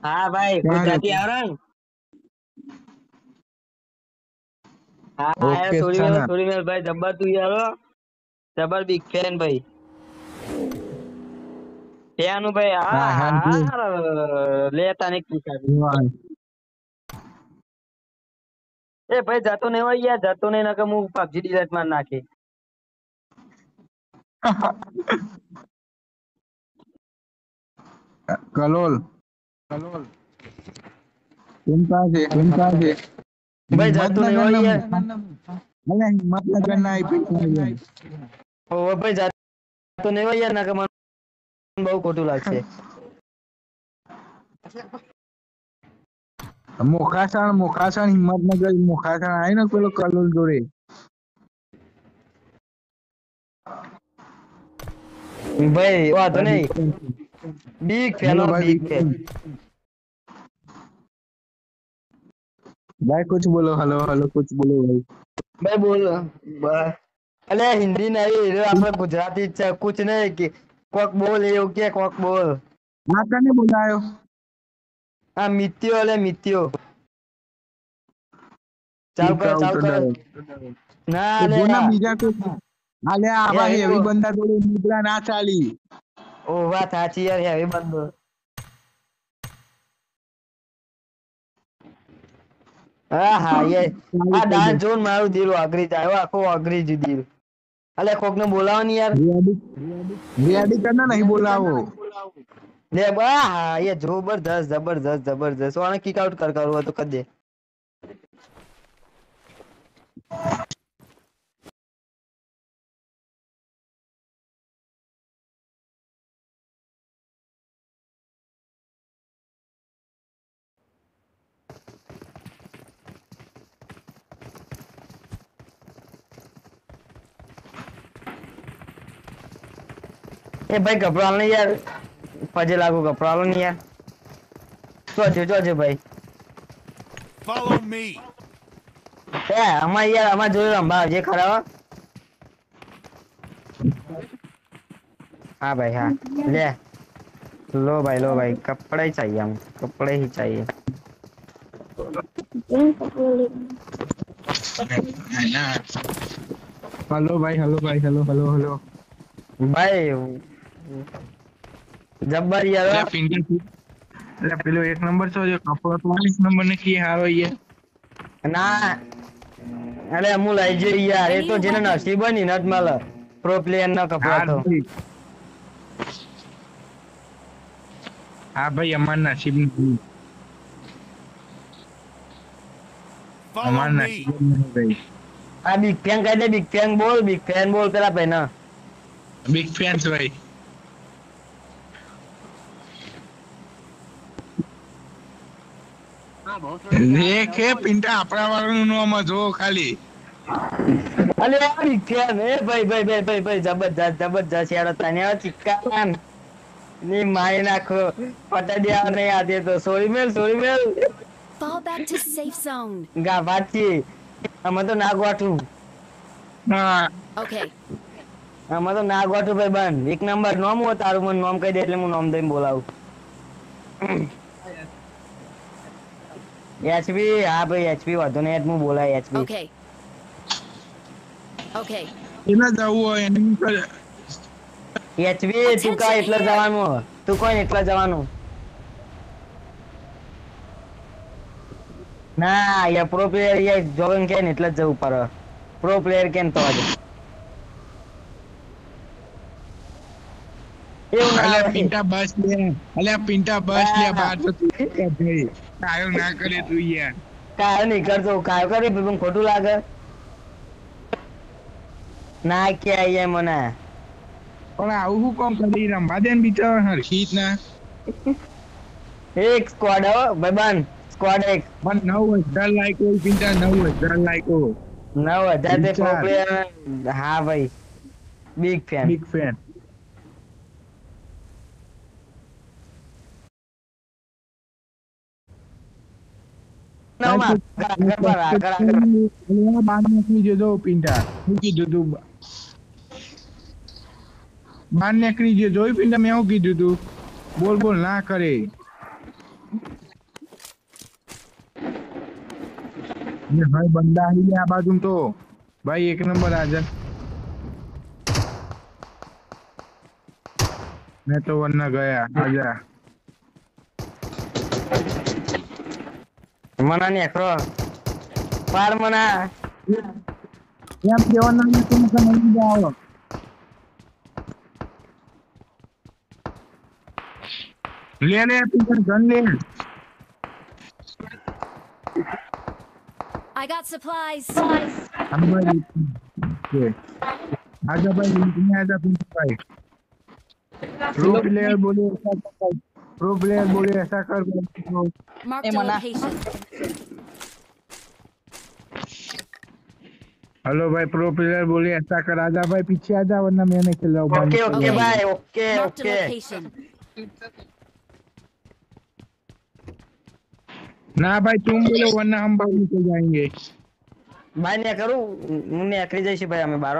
हाँ भाई ગુજરાતી આવડે ને? हाँ ઓકે થોડી છાના વાર ભાઈ જબ્બર તું યાર જબ્બર બિગ ફેન ભાઈ ત્યાંનું ભાઈ હા હા લેતા નહીં એ ભાઈ જતો નહીં હોય યાર જતો નહીં નકર હું પબજી ડિલીટ માર નાખી કલોલ ચિંતા છે ભાઈ જતો નહીં હોય યાર હિંમતનગર ના આઈપી ઓ ભાઈ જતો નહીં હોય યાર નકર મને બહુ ખોટું લાગશે મોખાસણ હિંમતનગર મોખાસણ આય ને પેલો કલોલ જોડે ભાઈ વાંધો નહીં બિગ ફેન બિગ ફેન भाई कुछ बोलो हेलो कुछ बोलो भाई बोलो अरे हिंदी नहीं આપણે ગુજરાતી છે कुछ नहीं कि કોક બોલ એવું કે કોક બોલ આ કને બોલાયો આ મિત્યો લે મિત્યો ચાલ કર ના લે બીજા કોઈ આલે આવા હેવી બંદા જોડે મુદ્રા ના ચાલી ઓ વાત સાચી યાર હેવી બંદો હા ये આ ડાન્સ જોન મારું દિલ વાગરી જાય આખો વાગરી જ દિલ અલે કોક ને બોલાવો ને યાર રિયાડી કરના નહીં બોલાવો લે બા હા ये જબરદસ્ત વાને કિક આઉટ કરવો તો કર દે ए भाई घबरा नहीं यार पजे लागू घबरा लो नहीं यार जो भाई follow me ए हमारे यार हमारे जो रंबा जे खड़ा हो हाँ भाई हाँ ले लो भाई कपड़े ही चाहिए हम कपड़े ही चाहिए हेलो भाई भाई जब्बर यार એટલે પેલો એક નંબર છો જો કપડો તો 40 નંબર ને કી હારો યાર ના અરે હું લઈ જઈ યાર એ તો જેને નસીબ ની નત મળે પ્રો પ્લેયર ના કપડા તો હા ભાઈ અમાર નસીબ નહીં અમાર નસીબ નહીં ભાઈ આ બિગ ફેન કહી દે બિગ ફેન બોલ પેલા ભાઈ ના બિગ ફેન્સ ભાઈ દેખે પિંટા આપણા વાળાનું નામ જો ખાલી અલે આ બિગ ફેન એ ભાઈ જબરદસ્ત યાર તને ચિક્કા ની મારી નાખો પટા દે નહીં આદે તો સોરી મેલ fall back to safe zone ગા વાચી અમે તો ના ગોઠું હા okay અમે તો ના ગોઠું ભાઈ બન એક નંબર નોમ હો તારું મને નોમ કહી દે એટલે હું નોમ દઈને બોલાવું એચપી હા ભાઈ એચપી વાંધો નહીં હું બોલાય એચપી okay એના જવું હોય એને એચપી તું કા એટલે જવાનું તું કોઈ એટલે જવાનું ના યાર પ્રો પ્લેયર યાર જોગન કે ને એટલે જ જવું પડે પ્રો પ્લેયર કેમ તો આજે પિંટા બસ લે બાર તો કાયો ના કરે તું યાર કાયો નહીં કરતો કાયો કરે પણ ખોટું લાગે ના કે આયા મને પણ આવું હું કોમ કરી રંબા દે ને બિચારા હરખીત ના એક સ્ક્વોડ હો ભાઈબંધ સ્ક્વોડ એક પણ 9000 લાઈકો પિંટા 9000 લાઈકો 9000 તે પ્રો પ્લેયર હા ભાઈ બિગ ફેન બાર નીકળી જોઈ પિંટા મેં શું કીધું તું બોલ ના કરે ये भाई बंदा ही है बाजू तो भाई एक नंबर आजा मैं तो वरना गया आजा मना नेखरो पार मना એમ કેવાનું નથી કે નહીં જાઓ ले ले તું ગન ले I got supplies. हम भाई के आजा भाई तुम्हें आजा तुम भाई प्रो प्लेयर बोले ऐसा कर प्रो प्लेयर बोले ऐसा कर Marked a location. हेलो भाई प्रो प्लेयर बोले ऐसा कर आजा भाई पीछे आजा वरना मैं नहीं खेल रहा हूँ ओके ओके भाई okay Marked a okay location. ना भाई तुम बोलो वरना हम बाहर निकल जाएंगे भाई ने करूं હું નીકળી જઈશ ભાઈ અમે બારો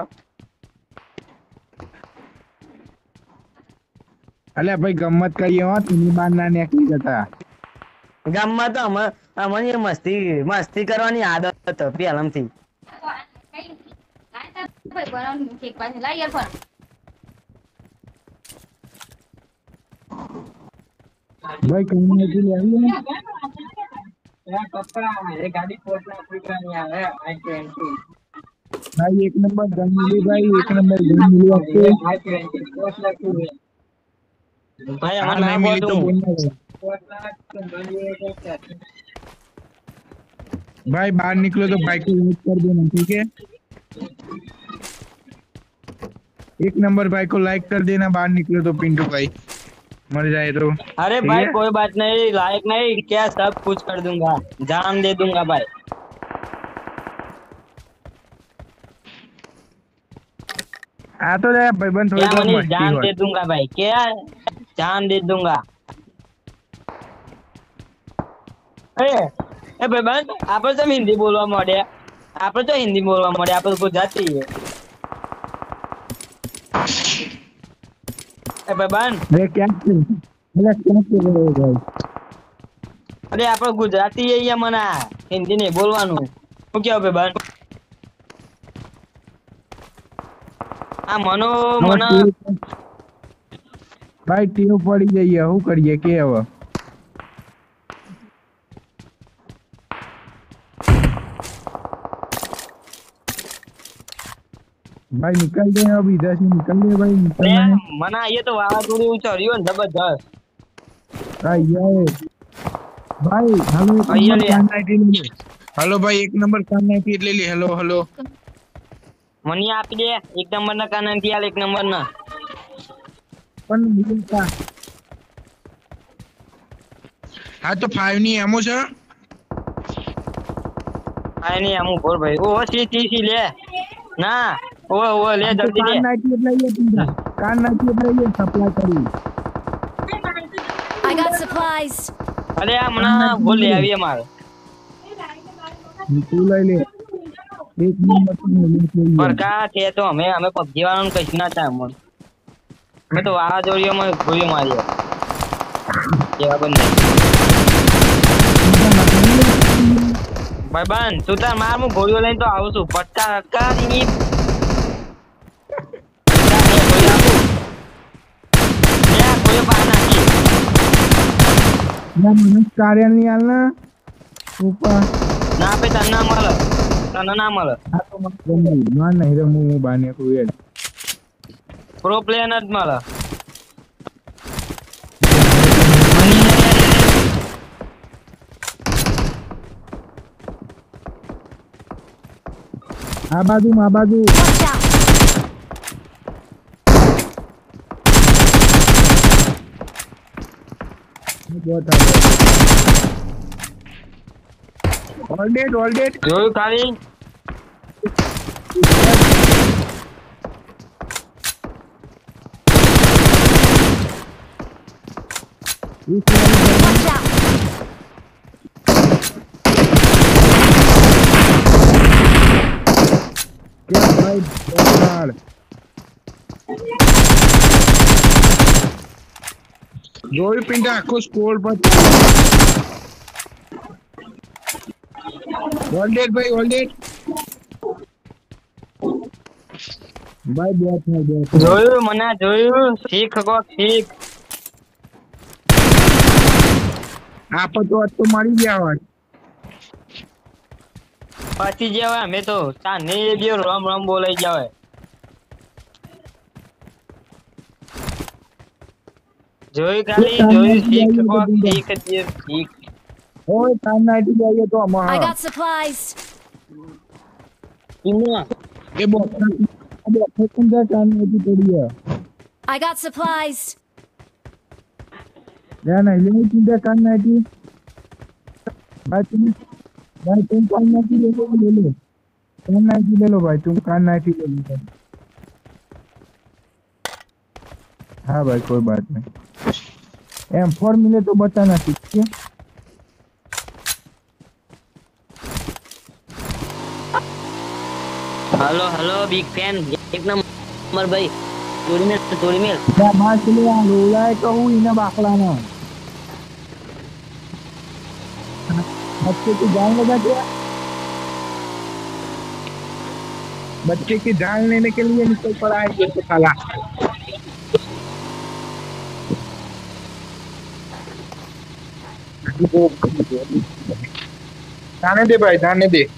અલ્યા ભાઈ ગમત કરીએ હો તું બાર ના નીકળી જતા ગામમાં તો અમને મસ્તી મસ્તી કરવાની આદત હતો પહેલાંથી ભાઈ કઈ નથી લેવી भाई एक नंबर गन मिली भाई एक नंबर गन मिली आपको ભાઈ हाँ, અમાર नहीं ના मिली तो બોલું बोलना भाई बाहर निकलो तो बाइक को लाइक कर देना ठीक है एक नंबर बाइक को लाइक कर देना बाहर निकलो तो पिंटू भाई मर जाए तो अरे ठीक भाई है? कोई बात नहीं लायक नहीं क्या सब कुछ कर दूंगा जान दे दूंगा भाई आ तो जाए भाईबंद थोड़ी क्या बहुत मनी मस्ती जान हो दे दूंगा भाई क्या जान दे दूंगा ए भाई बन આપણે તો હિન્દી બોલવા મળે આપણે તો હિન્દી બોલવા મળે આપણે તો ગુજરાતી છે એ ભાઈ બન अरे क्या मतलब क्या कर रहे हो भाई અરે આપણે ગુજરાતી છે મના હિન્દી નહીં બોલવાનું શું કેવું ભાઈ બન આ મનો મના भाई टेव पड़ी जाइए હું કરીએ કે હવે भाई निकल गए अब इधर से निकल गए भाई निकल અરે गए મના ये तो વાવાઝોડું ચડ્યું ને જબરજસ્ત ये भाई हेलो आइए ले। हेलो भाई एक नंबर कान नाइटी ले ली हेलो हेलो મને આપી દે એક નંબર ના કાનંતી આલ એક નંબર ના પણ મિલતા હા તો 5 ની એમો છે આ ની આમુ બોલ ભાઈ ઓ સી લે ના ઓ લે જલ્દી લે કાન નાઇટી એટલે ये કાન નાઇટી એટલે ये સપ્લાય કરી I got supplies. અરે આ મના બોલ લે આવી માર તું લઈ લે એક નંબર તો લે પર કા છે તો અમે પબજી વાળાનું કઈ ના થાય મન મેં તો વાવાઝોડીઓમાં ગોળીઓ મારી એવા બંને ભાઈ બન તું તાર માર હું ગોળીઓ લઈને તો આવું છું પટકા હટકાની ના મને કાર્યાલની હાલના ઉપર ના આપે તને ના મળે તને ના મળે આ તો મને ગમ્યું ના નહીં રમું હું બાને કોઈ પ્રો પ્લેયર જ મળે આ બાજુ Watch out. बहुत ऑल डेट જોયું ખાલી Watch out. क्या भाई यार જોયું પિંટા આખો સ્કોર પર વોલ્ટેજ ભાઈ વોલ્ટેજ ભાઈ બે થાય જોયું મને જોયું શીખ કોક શીખ આપો તો આજ તો મારી ગયા વાત પછી જેવા અમે તો તા ને બે રામ રામ બોલાઈ જાવે જોયું ખાલી જોયું શીખ કોક શીખ જે શીખ ઓય કામ નાઈટી જાય તો I અમાર got supplies. કિમુઆ એ બોક્સ અંદર કામ નાઈટી પડી છે I got supplies. ના ના લેની ચિંતા કામ નાઈટી ભાઈ तुम कान नाइटी ले लो कान नाइटी ले लो भाई तुम कान नाइटी ले लो हाँ भाई कोई बात नहीं M4 मिले तो बताना ठीक है हेलो हेलो बिग फैन एक नंबर भाई जोड़ी मेल क्या बात चले आ लोला है कहूँ इन्हें बाखला ना बच्चे की जान लगा दिया बच्चे की जान लेने के लिए निकल पड़ा है ये तो साला जाने दे भाई जाने दे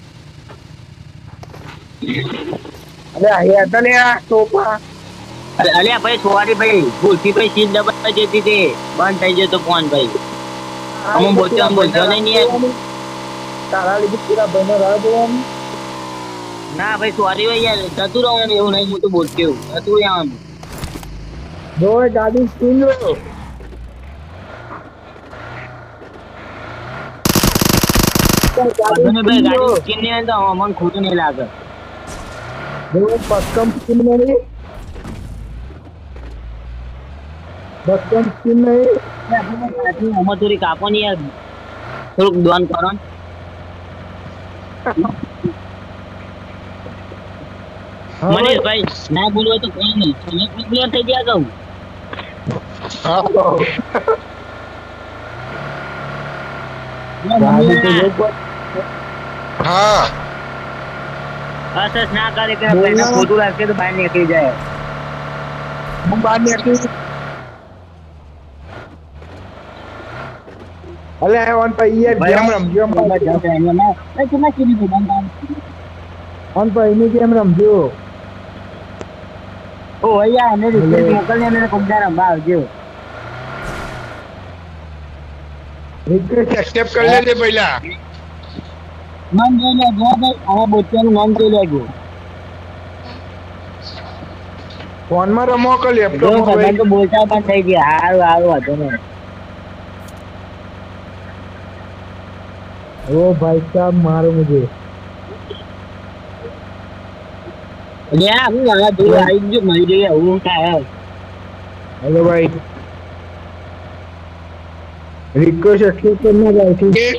अरे आया चले आ टोपा अरे भाई सॉरी भाई भूलती भाई सीट दबा देती थी बंद થઈ જતો ફોન ભાઈ हम बोलते नहीं है तारा लेके पूरा बना रहा दो हम ना भाई सॉरी भाई यार जतू रहो मैं એવું નહીં હું તો બોલते हूं जतू यहां दो गाड़ी सुन लो મને ભાઈ ગાડી સ્કિન નહીં તો મને ખોટું નહીં લાગે दो पक्कम स्किन नहीं पक्कम स्किन नहीं અમે થોડી કાપો નહીં યાર થોડુંક દોન કરો મનીષ ભાઈ ના બોલવો તો કોઈ નહીં તમે ક્લિયર થઈ ગયા કહું हाँ અસસ ના કરે કે ભાઈ ખોટું લાગે તો બહાર નીકળી જાય हम बाद में अरे आई वांट पर ईयर गेम रमજો ऑन पर इन्हीं गेम रमજો ઓ ભૈયા એને રિક્વેસ્ટ મોકલને મને કોમદાર અંબા આવજો रिक्वेस्ट एक्सेप्ट कर ले पहला નામ જોઈ લેજો ભાઈ આ બોચ્ચાનું નામ જોઈ લેજો फोन में रमो कर જો लैपटॉप में બધા તો બોલતા પણ થઈ ગયા હારું હારું હતો ને ओ भाई साहब मारो मुझे લે હું આ દો આવી જો મળી ગઈ હું થાય हेलो भाई रिक्वेस्ट एक्सेप्ट करना भाई ठीक है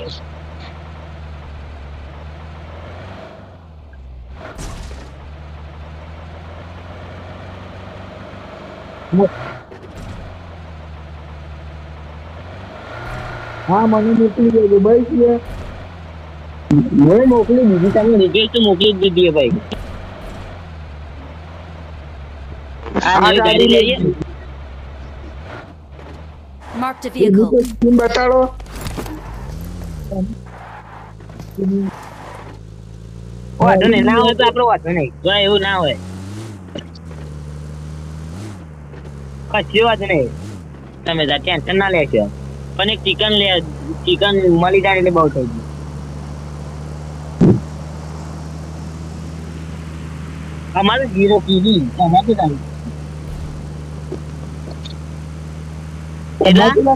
हाँ મને મોકલી દેજો ભાઈ છે મેં મોકલી દીધી તમે રિક્વેસ્ટ મોકલી જ દીધી હે ભાઈ આ નવી ગાડી લઈએ Marked a vehicle. સ્કીમ બતાડો વાંધો નહીં ના હોય તો આપણો વાંધો નહીં જો એવું ના હોય કશી વાત નહીં તમે ટેન્શન ના લેશો પણ એક ચિકન મળી જાય એટલે બહુ થઈ ગયું અમારું 0 કીધી તમારે તારી કેટલા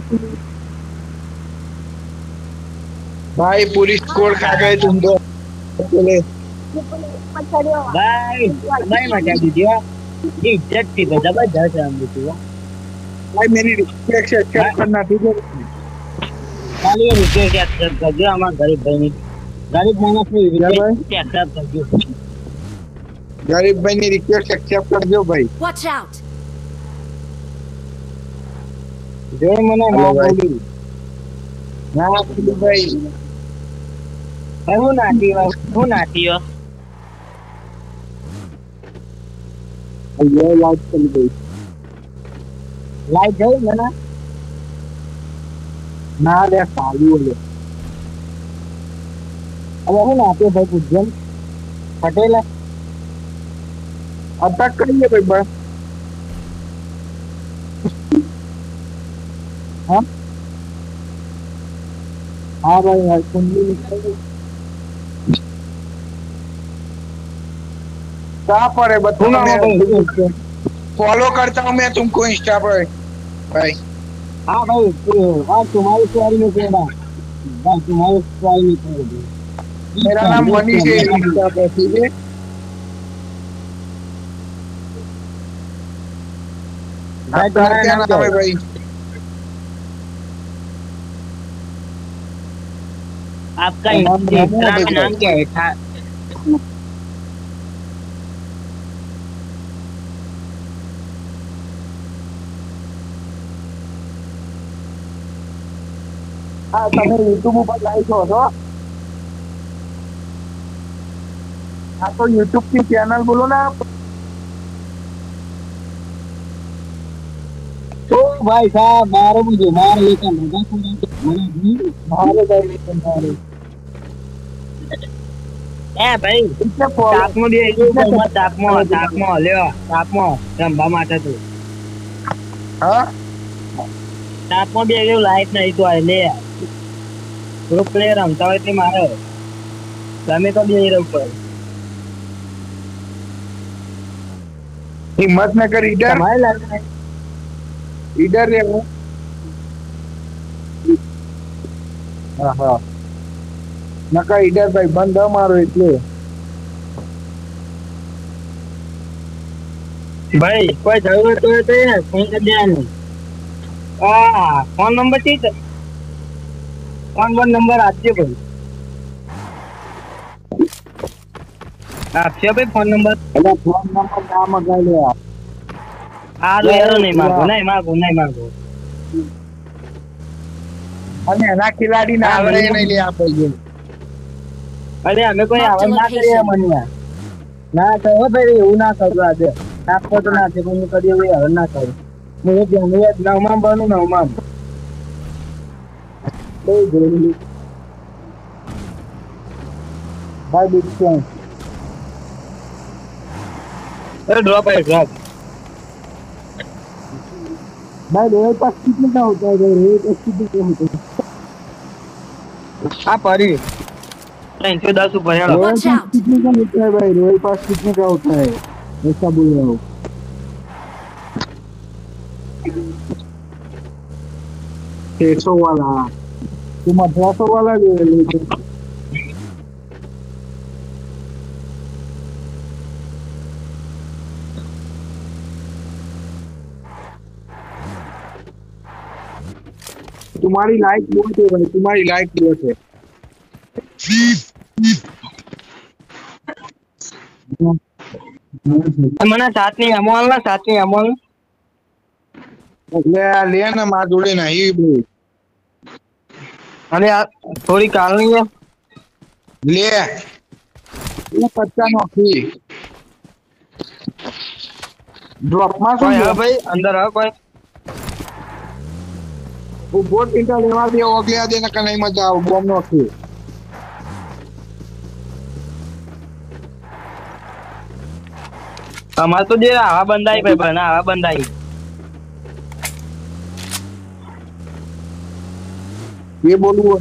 भाई पूरी स्कोर खा गए तुम तो ભાઈ ભાઈ મજા દીધી હો ઇજ્જત થી જબરજસ્ત આમ દીધી હો भाई मेरी रिक्वेस्ट एक्सेप्ट करना ठीक है ખાલી રિક્વેસ્ટ એક્સેપ્ટ કરજો અમારા ગરીબ માણસની રિક્વેસ્ટ એક્સેપ્ટ કરજો गरीब भाई ने रिक्वेस्ट एक्सेप्ट कर दो भाई Watch out. જો મને ના Hello, ભાઈ. બોલી ना भाई હું નાતી હો ये लाइट चली गई લાઈટ જઈ મને ना रे साली बोले હવે હું નાતી ભાઈ પૂજન પટેલ अटक करिए भाई बस हाँ हाँ भाई यार कुंडली निकाल कहाँ पर है बताओ मैं फॉलो करता हूँ मैं तुमको इंस्टा पर भाई हाँ भाई आज तुम्हारी सवारी में केड़ा भाई तुम्हारी सवारी में केड़ा मेरा नाम मनीष है इंस्टा पर ठीक है आपका क्या नाम है भाई आपका नाम नाम क्या है हाँ તમે YouTube ઉપર લાઈવ છો તો हाँ तो YouTube की चैनल बोलो ना आप तो भाई साहब मारो मुझे मार लेकर मजा मारे भाई मारे એ ભાઈ इससे फॉलो તાપમાં બે ગયો તાપમાં લ્યો તાપમાં રમવા માટે તું हाँ તાપમાં બે ગયો લાઈટ નહીં તો આ લે ગ્રુપ પ્લેયર રમતા હોય એટલે મારે તમે તો બે રહો પર हिम्मतनगर इधर તમારે લાગે इधर रे वो हाँ हाँ नका इधर भाई बंद मारो એટલે ભાઈ કોઈ જરૂરત હોય તો ફોન કરી દેવાનું ફોન નંબર થી ફોન નંબર આપજો ભાઈ આપશો ભાઈ ફોન નંબર એટલે ફોન નંબર ના મગાઈ લે આ તો એરો નહીં માંગો અને એના ખિલાડી ના આવડે એ નહીં લે આપણે અરે અમે કોઈ આવડ ના કરીએ મને ના તો ભાઈ એવું ના કરવું આજે આપકો તો ના છે પણ હું કદી એવું આવડ ના કરું હું એક નવમાં બનું નવમાં ભાઈ બીજું अरे ड्रॉप है ड्रॉप भाई रोड पास कितने का होता है भाई रोड पास कितने का होता है हाँ परी 310 ऊपर है रोड Watch पास out. कितने का होता है भाई रोड पास कितने का होता है ऐसा बोल रहा हूँ 600 वाला तुम 1800 वाला ले लो तुम्हारी लाइक बहुत है भाई तुम्हारी लाइक बहुत है મને સાતની અમોલ લે ને માર જોડે નહીં બહુ અને આ થોડી કાલની છે લે એ 50 નો ફી ડ્રોપ માં શું કોઈ છે હા ભાઈ અંદર આવ કોઈ वो बोट इंटर लेवा दे ओगले दे ना कहीं मजा आओ बम नो फी અમાર તો જે આવા બંધાઈ ભાઈ બના આવા બંધાઈ ये बोलू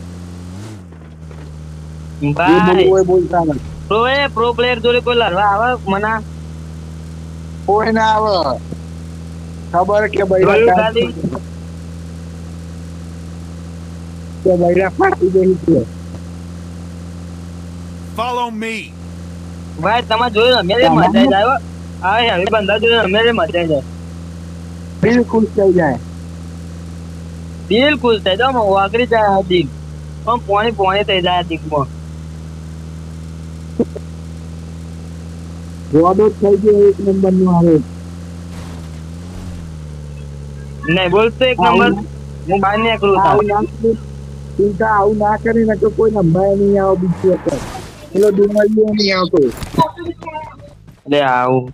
ये ભાઈ बोलू बोलता है પ્રો પ્લેયર જોડે કોઈ લડવા આવે મના कोई ना आव खबर के જોયું भाई ખાલી के भाई फाटी दे છે Follow me. ભાઈ તમે જોયું અમે મજા જાય આવે હવે બંધા જોયું અમે મજા જાય बिल्कुल सही जाए દિલ ખુશ થઈ જાવ વાગરી જાય દિલ પણ પોણી થઈ જાય દિલમાં रोडो થઈ ગયો એક નંબર નો આવે નહીં બોલતો એક નંબર હું બહાર નીકળું છું પિંટા આવું ના કરી ને તો કોઈ નંબર નહીં આવે બીજી વખત પેલો ડુંગળીઓ નહીં આવતો લે આવું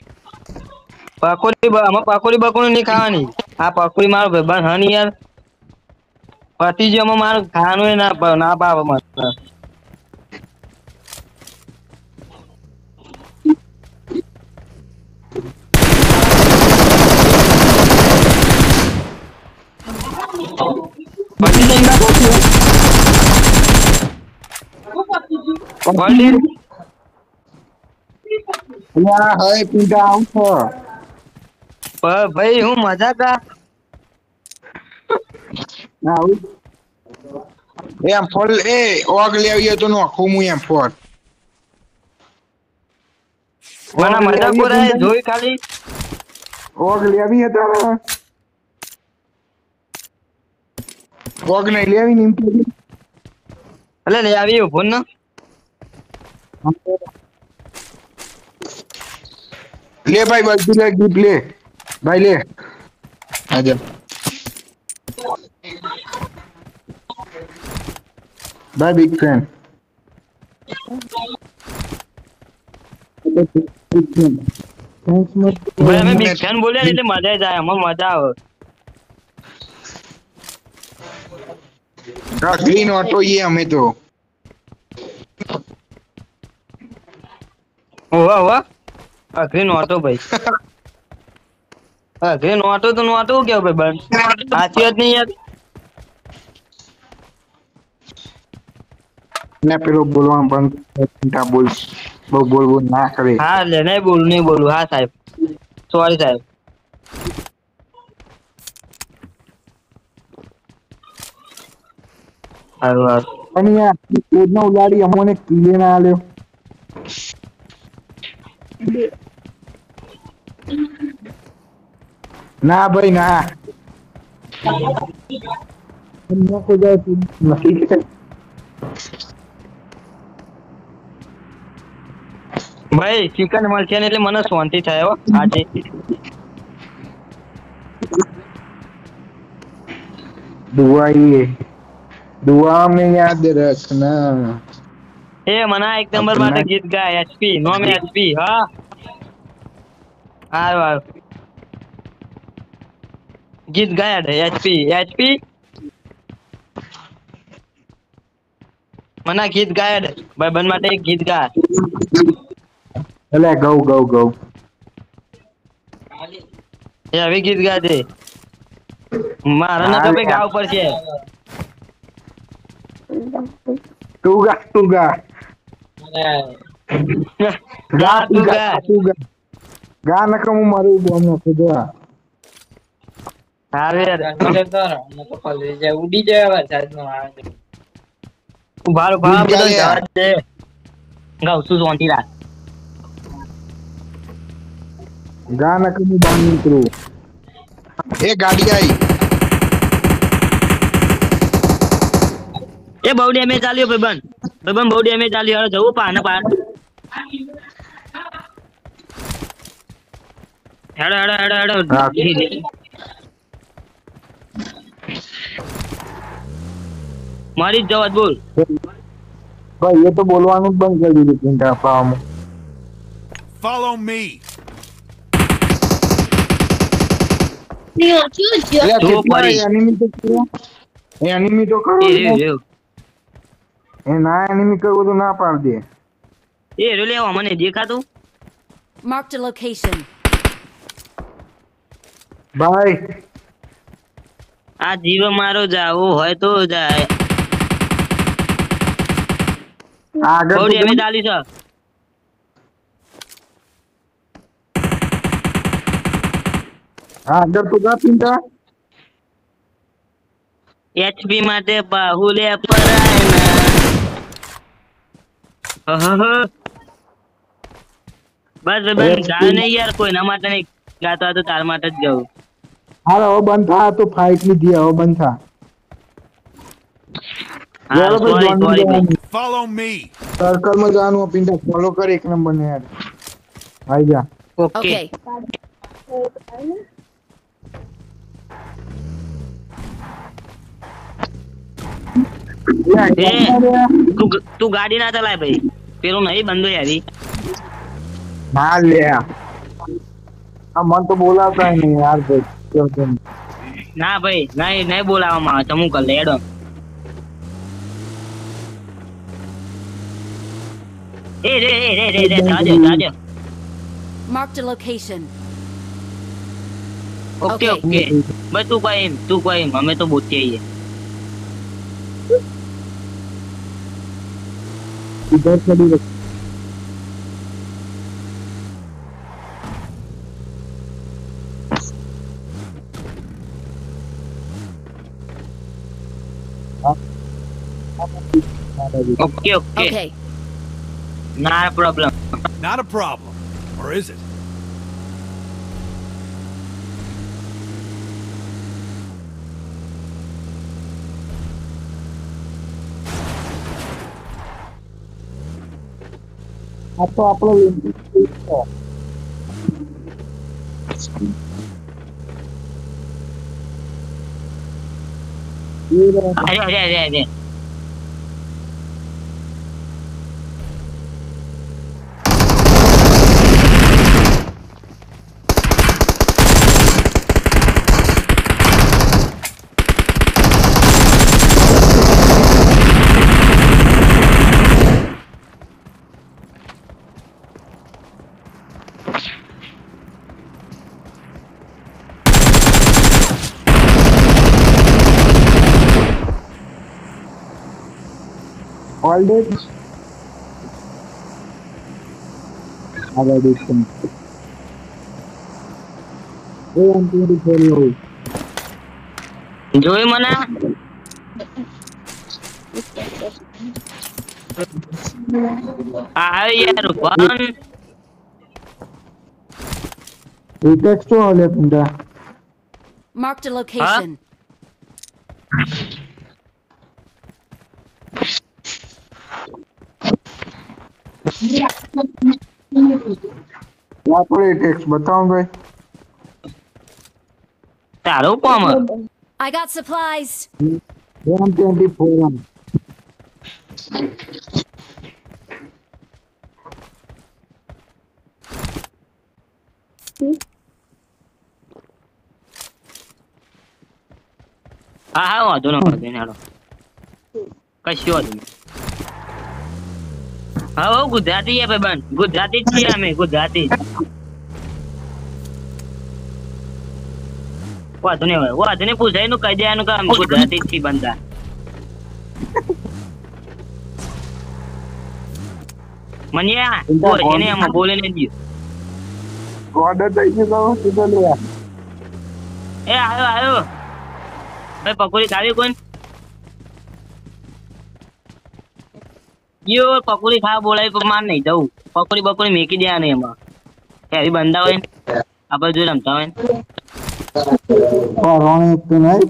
પકોડી આમાં પકોડી બકોડી નહીં ખાવાની આ પકોડી મારો ભાઈબંધ હની યાર પતિજીમાં મારું ખાવાનું ના પાવે મને પછી જઈને અલ્યા હવે પિંટા આવું છો ભાઈ હું મજા કા ના આવું એમ ફોલ એ ઓગ લેવી તો નો આખું હું એમ ફોલ મને મજા કોરાય જોઈ ખાલી ઓગ લેવી તારા ઓગ નહીં લેવી ને એમ કે એટલે લે આવી ફોન ના લે ભાઈ બધું લે ગીત લે ભાઈ લે આજા બાય બિગ ફેન ભાઈ અમે બિગ ફેન બોલ્યા ને એટલે મજા જ આવે અમને મજા આવે ગ્રીન ઓટો ये અમે તો વાહ અઘરી નોટો ભાઈ અઘરી નોટો તો નોટો કેવું ભાઈ બન સાચી વાત નહીં યાર ને પેલો બોલવા બંધ પિંટા બોલ બહુ બોલ ના કરે હા લે નહીં બોલું હા સાહેબ સોરી સાહેબ સારું પણ યાર કોડનો ઉલાડી અમને કીલે ના આલ્યો ના ભાઈ ના नको जाए ભાઈ ચિકન મળશે ને એટલે મને શાંતિ થાય હો આજે दुआ में याद रखना એ મને એક નંબર માટે ગીત ગાય એચપી નો મે એચપી હા આવ ગીત ગાયા છે એચપી મને ગીત ગાયા છે ભાઈ બન માટે એક ગીત ગા એટલે ગૌ એ હવે ગીત ગા દે મારા ને તો ભાઈ ગાવ પડશે તું ગા ગા નકમ હું મારું બોમ નો ખુદા હારે ઉડી જાય વરસાદ નો આવે ઉભારો ભાવ બધો જવા દે ગાવ તું શાંતિ રાખ ગા નકમ હું બાર નીકળું એ ગાડી આવી એ બહુ ડેમેજ ચાલ્યો ભાઈબંધ બહુ ડેમેજ ચાલ્યો હવે જવું પાને પાર હેડો મારી જ જવાત બોલ ભાઈ એ તો બોલવાનું જ બંધ કરી દીધું પિંટા પાવામાં Follow me. એનિમી તો કરો એ ના એનિમી કરવું તો ના પાડ દે એ રે લેવા મને દેખાતું Marked a location. ભાઈ આ જીરો મારો જાવો હોય તો જાય આગળ બહુ તો ડેમેજ ચાલી છે આગળ તો જા પિંટા એચપી માટે બાહુલે પરાયના બસ બંધ ગાય નહીં યાર કોઈના માટે નહીં ગાતો હતો તાર માટે જ ગાઉં હાલ હવે બંધ થા તો ફાઇટ લીધી હવે બંધ થા હા સોરી ભાઈ Follow me. સર્કલ માં જવાનું પિંટા ફોલો કર એક નંબર ને યાર આઈ જા ઓકે Okay. तू गाड़ी ना चलाए भाई, पेलो नहीं बंदो यारी। हाँ ले हाँ मन तो बोला था ही नहीं यार भाई क्यों तुम ना भाई नहीं नहीं बोला मां चमू कर ले एडो। रे जाजो जाजो। Marked a location. Okay Okay. Okay भाई तू कोई हमें तो बहुत चाहिए। इधर खड़ी रख ओके ओके Okay. ना problem. Not a problem. Or is it? apa upload अरे all day ada di sini yang tinggi follow જોઈ મને આ યાર પણ Retext tuh oleh bunda Marked a location. क्या पर retext बताऊं भाई તારું કોમ I got supplies. 124 હા હા વાંધો નહીં હાલો કશું વાંધો નહીં હા ગુજરાતી છે ભાઈ બંધ ગુજરાતી જ છીએ અમે ગુજરાતી વાંધો નહીં પૂછાય નું કહી દેવાનું કે અમે ગુજરાતી જ છીએ બંધા મને એને આમાં બોલે ને દઉં order થઈ ગયું તો સીધો લે એ આવ્યો ભાઈ પકોડી ખાવી કોણ યો પકોડી ખાવા બોલાવી પણ માર નહીં જવું પકોડી મેકી દેવા નહીં એમાં એવી બંધા હોય ને આપણે જો રમતા હોય રોણી તો નહીં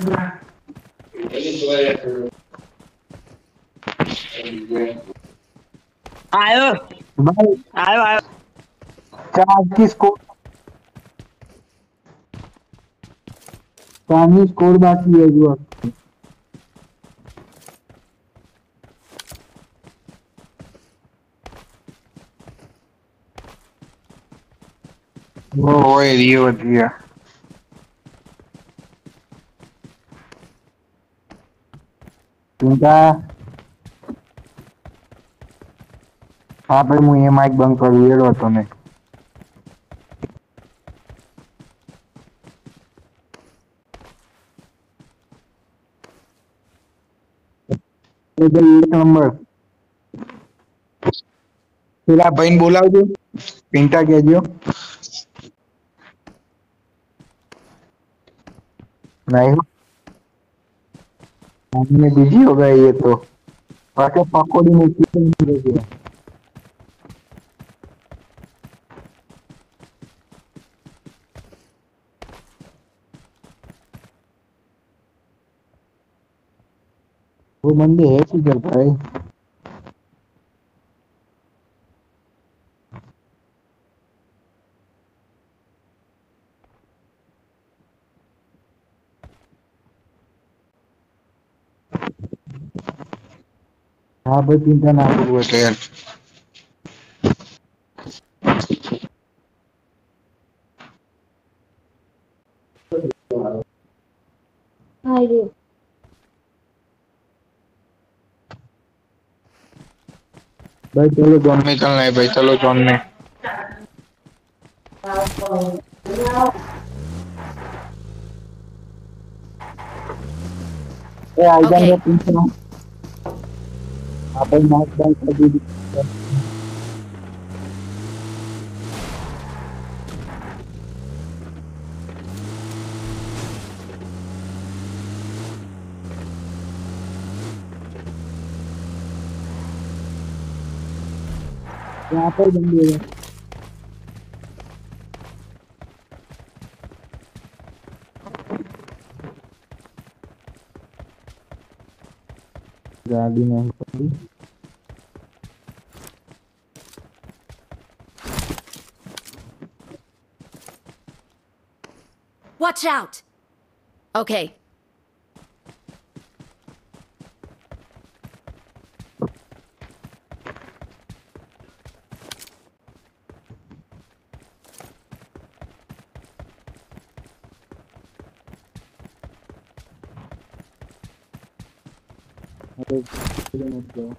આવ્યો ભાઈ આવ્યો चार की स्कोर बाकी है जो वो एरिया दिया तुमका हाँ भाई मुझे माइक बंद कर दिया तो नहीं एक नंबर પેલા ભાઈને બોલાવજો પિંટા કહેજો नहीं हमने बिजी हो गए ये तो पाके पकोड़ी में चिकन मिल गया वो मंडे है किधर भाई हाँ भाई चिंता ना करो बेटा यार। भाई चलो जोन में चलना है भाई, चलो जोन में। ए आई जान Okay. पीछे ना। हाँ भाई मार्क डाउन कर दी। यहाँ पर बंदी है। गाड़ी में ही। Watch out. Okay. अरे मत जाओ।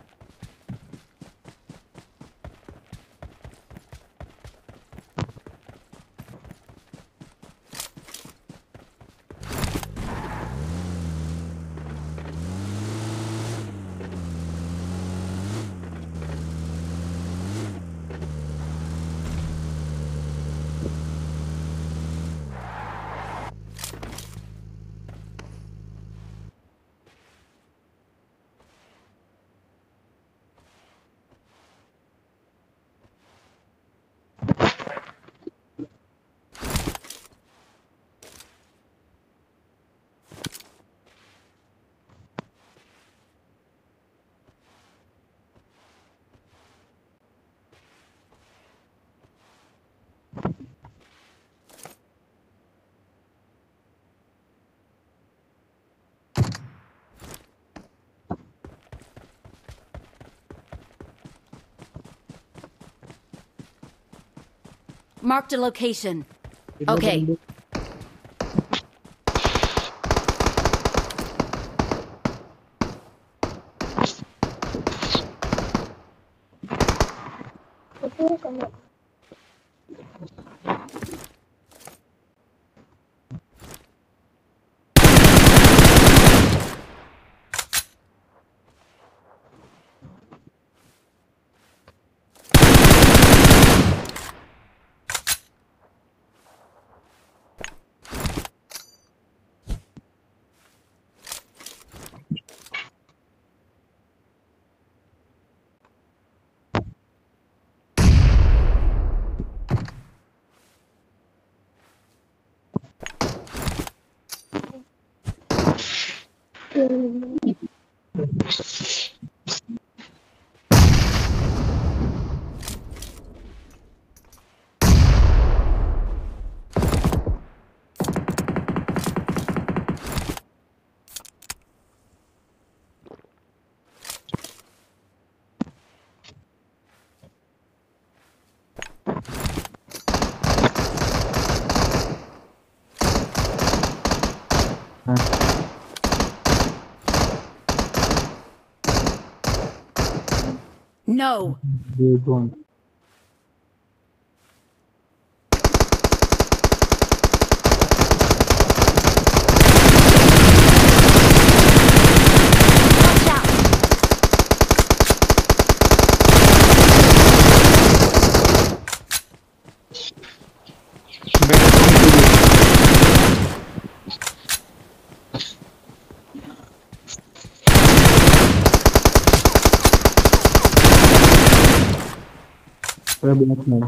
Marked a location. Okay. No. ये जोन। Watch out. अरे बहुत नहीं।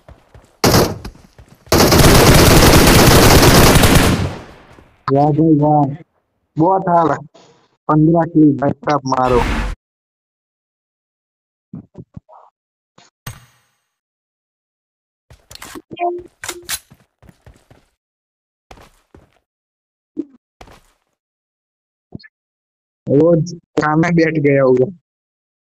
वाह भाई वाह, बहुत हाल। 15 किल भाई साहब मारो। रोज सामने बैठ गया होगा।